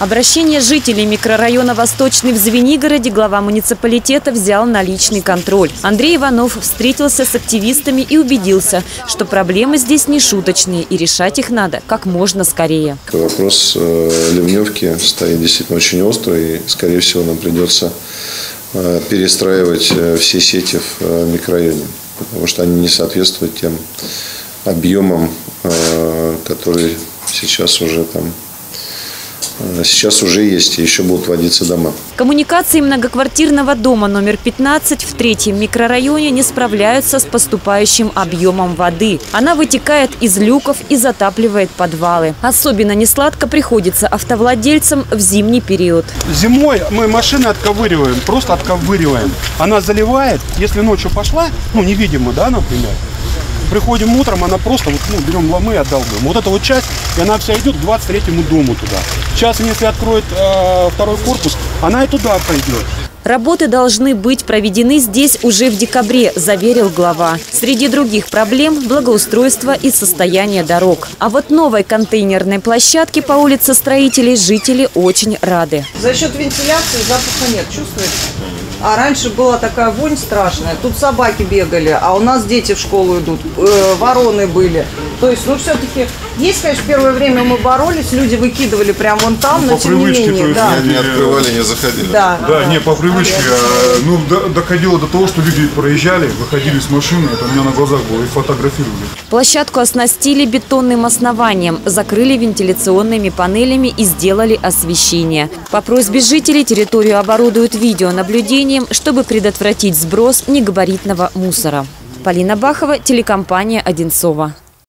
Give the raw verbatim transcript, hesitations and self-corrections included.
Обращение жителей микрорайона Восточный в Звенигороде глава муниципалитета взял на личный контроль. Андрей Иванов встретился с активистами и убедился, что проблемы здесь не шуточные и решать их надо как можно скорее. Вопрос ливневки стоит действительно очень острый, и, скорее всего, нам придется перестраивать все сети в микрорайоне, потому что они не соответствуют тем объемам, которые сейчас уже там Сейчас уже есть, и еще будут вводиться дома. Коммуникации многоквартирного дома номер пятнадцать в третьем микрорайоне не справляются с поступающим объемом воды. Она вытекает из люков и затапливает подвалы. Особенно несладко приходится автовладельцам в зимний период. Зимой мы машины отковыриваем, просто отковыриваем. Она заливает, если ночью пошла, ну невидимо, да, например. Приходим утром, она просто, вот, ну, берем ломы и отдалбываем. Вот эта вот часть, и она вся идет к двадцать третьему дому туда. Сейчас, если откроет э, второй корпус, она и туда пойдет. Работы должны быть проведены здесь уже в декабре, заверил глава. Среди других проблем – благоустройство и состояние дорог. А вот новой контейнерной площадке по улице Строителей жители очень рады. За счет вентиляции запаха нет, чувствуете? А раньше была такая вонь страшная. Тут собаки бегали, а у нас дети в школу идут, э, вороны были. То есть, ну, все-таки есть, конечно, первое время мы боролись, люди выкидывали прям вон там, ну, но тем не менее. Да. Не открывали, не заходили. Да, да, да. Не, по привычке. А, ну, до, доходило до того, что люди проезжали, выходили с машины, это у меня на глазах было, и фотографировали. Площадку оснастили бетонным основанием, закрыли вентиляционными панелями и сделали освещение. По просьбе жителей территорию оборудуют видеонаблюдением, чтобы предотвратить сброс негабаритного мусора. Полина Бахова, телекомпания «Одинцово».